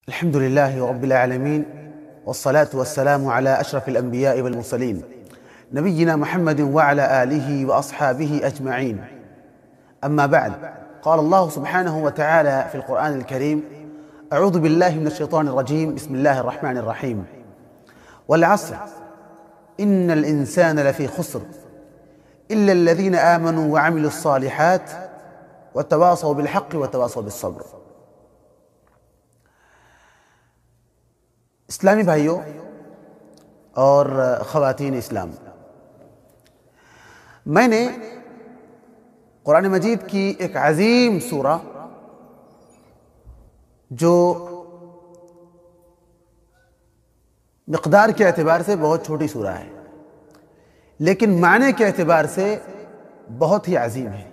الحمد لله رب العالمين والصلاة والسلام على أشرف الأنبياء والمرسلين نبينا محمد وعلى آله وأصحابه أجمعين. أما بعد، قال الله سبحانه وتعالى في القرآن الكريم: أعوذ بالله من الشيطان الرجيم، بسم الله الرحمن الرحيم. والعصر إن الإنسان لفي خسر إلا الذين آمنوا وعملوا الصالحات وتواصوا بالحق وتواصوا بالصبر. اسلامی بھائیوں اور خواتین اسلام، میں نے قرآن مجید کی ایک عظیم سورہ جو مقدار کے اعتبار سے بہت چھوٹی سورہ ہے لیکن معنی کے اعتبار سے بہت ہی عظیم ہے.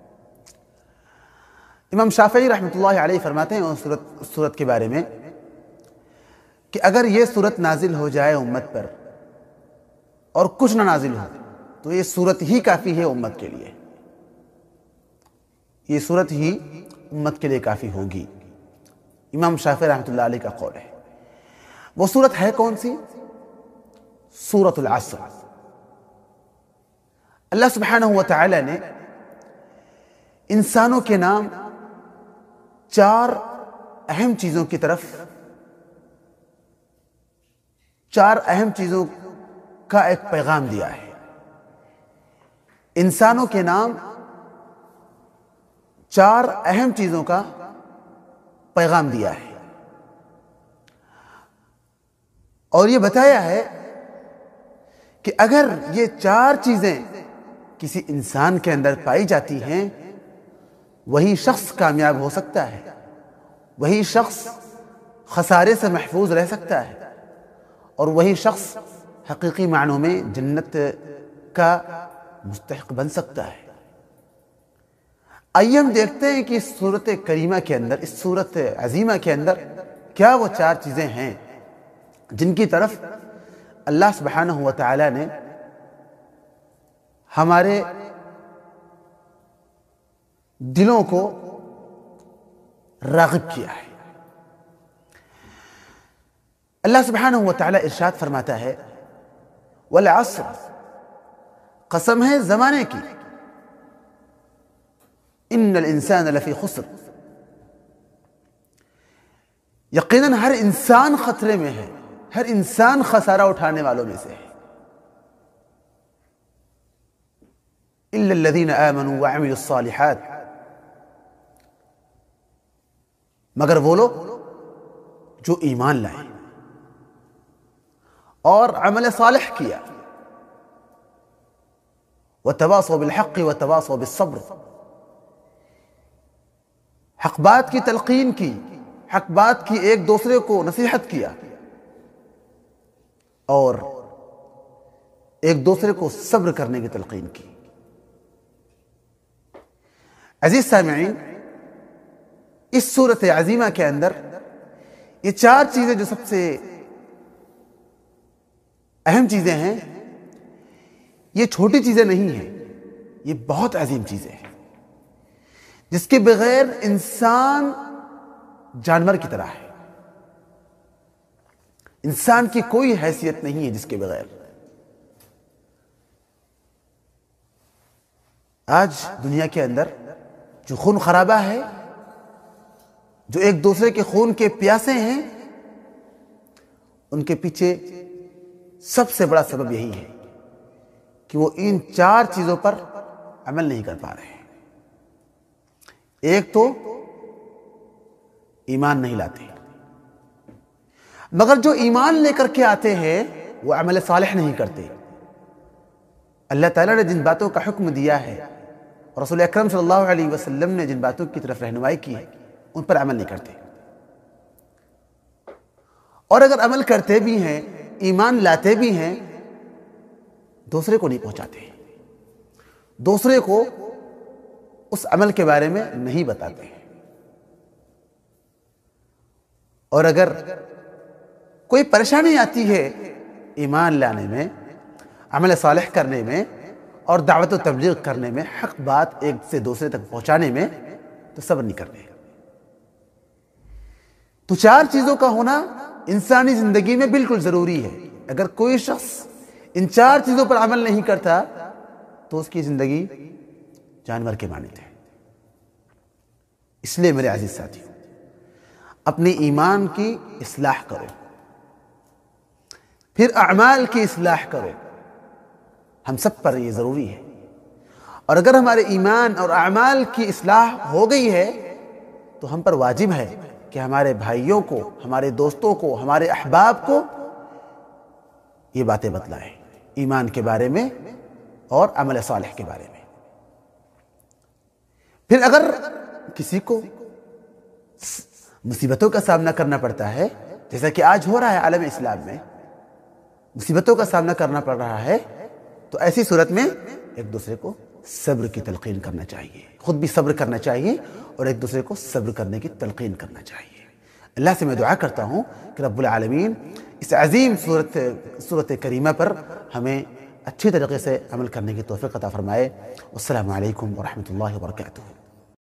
امام شافعی رحمۃ اللہ علیہ فرماتے ہیں اس سورت کے بارے میں کہ اگر یہ سورت نازل ہو جائے امت پر اور کچھ نہ نازل ہو تو یہ سورت ہی کافی ہے امت کے لیے. یہ سورت ہی امت کے لیے کافی ہوگی. امام شافعی رحمۃ اللہ علیہ کا قول ہے. وہ سورت ہے کون سی؟ سورۃ العصر. اللہ سبحانہ و تعالی نے انسانوں کے نام چار اہم چیزوں کی طرف، چار اہم چیزوں کا ایک پیغام دیا ہے. انسانوں کے نام چار اہم چیزوں کا پیغام دیا ہے اور یہ بتایا ہے کہ اگر یہ چار چیزیں کسی انسان کے اندر پائی جاتی ہیں وہی شخص کامیاب ہو سکتا ہے، وہی شخص خسارے سے محفوظ رہ سکتا ہے اور وہی شخص حقیقی معنوں میں جنت کا مستحق بن سکتا ہے. آئیے ہم دیکھتے ہیں کہ اس سورت کریمہ کے اندر، اس سورت عظیمہ کے اندر کیا وہ چار چیزیں ہیں جن کی طرف اللہ سبحانہ و تعالی نے ہمارے دلوں کو راغب کیا ہے. اللہ سبحانہ و تعالی ارشاد فرماتا ہے: والعصر، قسم ہے زمانے کی، ان الانسان لفی خسر، یقیناً ہر انسان خطرے میں ہے، ہر انسان خسارہ اٹھانے والوں میں سے ہے. الا الذین آمنوا وعملوا الصالحات، مگر وہ لوگ جو ایمان لائے اور عمل صالح کیا، وتواصوا بالحق وتواصوا بالصبر، حق بات کی تلقین کی، حق بات کی ایک دوسرے کو نصیحت کیا اور ایک دوسرے کو صبر کرنے کی تلقین کی. عزیز سامعین، اس سورت عظیمہ کے اندر یہ چار چیزیں جو سب سے اہم چیزیں ہیں، یہ چھوٹی چیزیں نہیں ہیں، یہ بہت عظیم چیزیں ہیں جس کے بغیر انسان جانور کی طرح ہے. انسان کی کوئی حیثیت نہیں ہے جس کے بغیر. آج دنیا کے اندر جو خون خرابہ ہے، جو ایک دوسرے کے خون کے پیاسے ہیں، ان کے پیچھے سب سے بڑا سبب یہی ہے کہ وہ ان چار چیزوں پر عمل نہیں کر پا رہے ہیں. ایک تو ایمان نہیں لاتے، مگر جو ایمان لے کر کے آتے ہیں وہ عمل صالح نہیں کرتے. اللہ تعالیٰ نے جن باتوں کا حکم دیا ہے، رسول اکرم صلی اللہ علیہ وسلم نے جن باتوں کی طرف رہنمائی کی ہے، ان پر عمل نہیں کرتے. اور اگر عمل کرتے بھی ہیں، ایمان لاتے بھی ہیں، دوسرے کو نہیں پہنچاتے، دوسرے کو اس عمل کے بارے میں نہیں بتاتے. اور اگر کوئی پریشانی آتی ہے ایمان لانے میں، عمل صالح کرنے میں اور دعوت و تبلیغ کرنے میں، حق بات ایک سے دوسرے تک پہنچانے میں، تو صبر نہیں کرتے. تو چار چیزوں کا ہونا انسانی زندگی میں بالکل ضروری ہے. اگر کوئی شخص ان چار چیزوں پر عمل نہیں کرتا تو اس کی زندگی جانور کے مانند ہے. اس لیے میرے عزیز ساتھیوں، اپنے ایمان کی اصلاح کرو، پھر اعمال کی اصلاح کرو. ہم سب پر یہ ضروری ہے. اور اگر ہمارے ایمان اور اعمال کی اصلاح ہو گئی ہے تو ہم پر واجب ہے کہ ہمارے بھائیوں کو، ہمارے دوستوں کو، ہمارے احباب کو یہ باتیں بتلائیں ایمان کے بارے میں اور عمل صالح کے بارے میں. پھر اگر کسی کو مصیبتوں کا سامنا کرنا پڑتا ہے، جیسا کہ آج ہو رہا ہے عالم اسلام میں، مصیبتوں کا سامنا کرنا پڑ رہا ہے، تو ایسی صورت میں ایک دوسرے کو صبر کی تلقین کرنا چاہیے. خود بھی صبر کرنا چاہیے اور ایک دوسرے کو صبر کرنے کی تلقین کرنا چاہیے. اللہ سے میں دعا کرتا ہوں کہ رب العالمین اس عظیم صورت کریمہ پر ہمیں اچھی طریقے سے عمل کرنے کی توفیق عطا فرمائے. والسلام علیکم ورحمۃ اللہ وبرکاتہ.